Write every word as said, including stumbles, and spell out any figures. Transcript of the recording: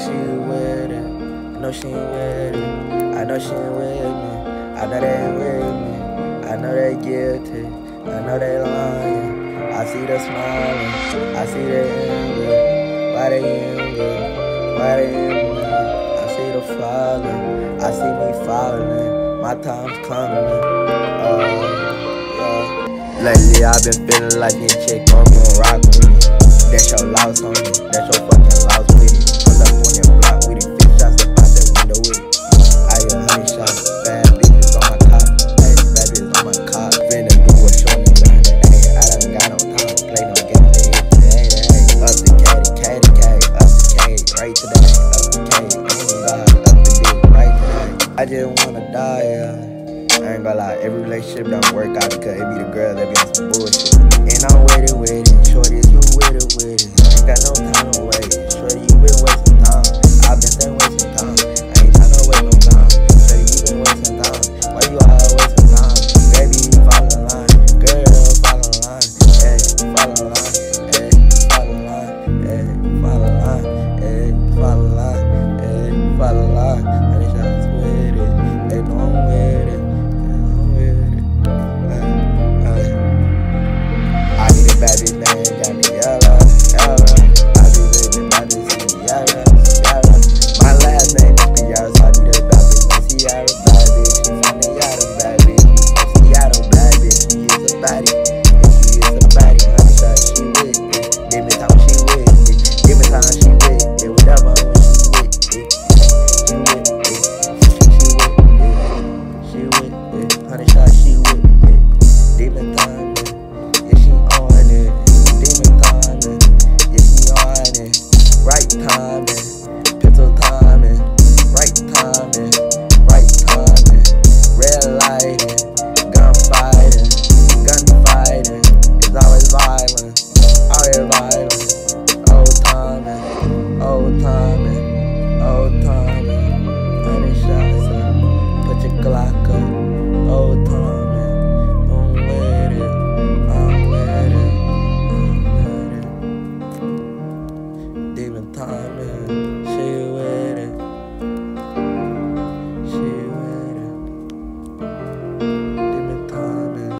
she with it. I know she ain't with it. I know she ain't with me. I know they ain't with me. I know they guilty. I know they lying. I see the smiling. I see the anger. Why they anger? Why they anger? I see the falling. I see me falling. My time's coming. Uh, yeah. Lately I've been feeling like this chick on me and rock with me. That's your loss on me. That's your fucking loss with it. Pull up on your block with it. Bitch shots up out that window with it. I hear honey shots. Bad bitches on my top. Hey, bad bitches on my cop. Finna do a show me line. Hey, I done got no time to play no game. Hey, hey, hey. Up the K, the K, the K. Up the K, right today. Up the K, oh God. Up the D, right today. I just wanna die, yeah. I ain't gonna lie, every relationship don't work out because it be the girl that be on some bullshit. And I'm with it, with it. Shorty, you with it, with it. I ain't got no time to wait. Shorty, you been wasting time. I've been staying wasting time. I ain't tryna waste no time. Shorty, you been wasting time. Why you all wasting time? Baby, you fall in line. Girl, fall in line. Hey, fall in line. Hey, fall in line. Hey, fall in line. Hey, fall in line. Hey, fall in line. Honey shots with it. They know I'm with it. Bad bitch name got me yellow, yellow. I be living, I be seeing yellow, yellow. My last name is Piara, so I need a bad bitch named Ciara. Bad bitch, she from the Seattle, bad bitch, she from Seattle, bad bitch, she is a baddie. If she is a baddie, honey shot, she with it. Give me time, she with it. Give me time, she with it. Whatever when she with it. She with it. She with it. She with it. Honey shot, she with it. Demon time. Right timing, pistol timing, right timing, right timing, red lighting, gun fighting, gun fighting, it's always violent, always violent, old timing, old timing, old timing, honey shots up, put your Glock up, old timing, I'm with it, I'm with it, I'm with it. Demon time.